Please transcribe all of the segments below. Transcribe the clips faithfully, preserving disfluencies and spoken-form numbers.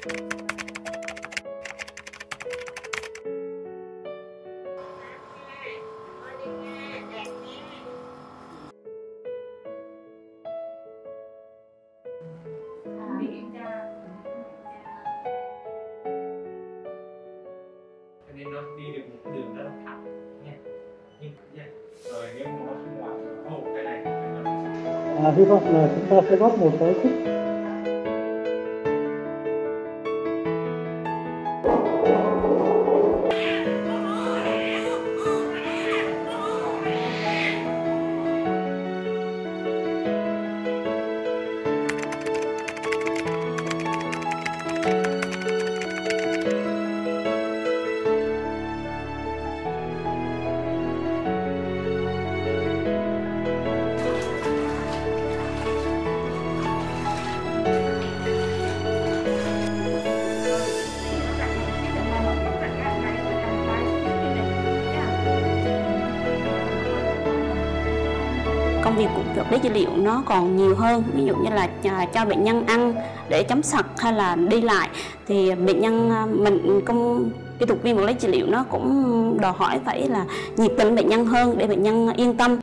Nên nó đi được một cái đường rất là thẳng nha. Nhưng nha. Rồi nếu nó không ngoài ô cái này à, hy vọng là chúng ta sẽ góp một cái thích. Công việc của vật lý trị liệu nó còn nhiều hơn, ví dụ như là cho bệnh nhân ăn để chống sặc hay là đi lại, thì bệnh nhân mình công kỹ thuật viên vật lý trị liệu nó cũng đòi hỏi phải là nhiệt tình bệnh nhân hơn để bệnh nhân yên tâm.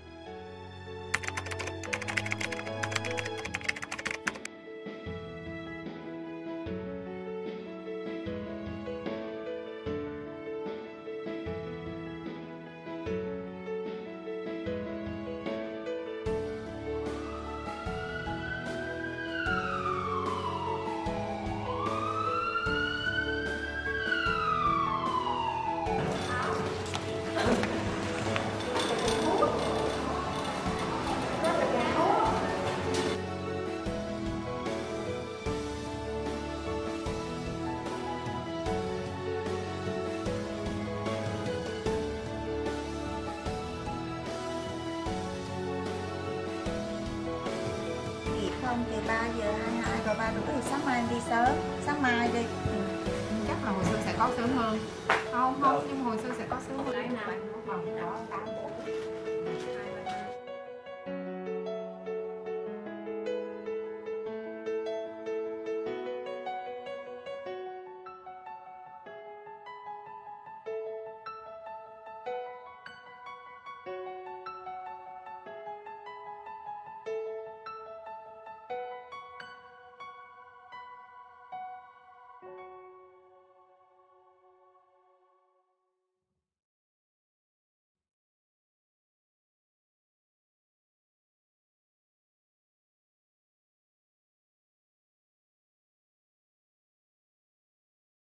Không thì ba giờ hai mươi hai rồi ba rưỡi thì sáng mai em đi sớm, sáng mai đi. Ừ. Chắc là hồi xưa sẽ có sớm hơn. Không, không, nhưng hồi xưa sẽ có sớm hơn. Đấy nào, có tám buổi. Thank you.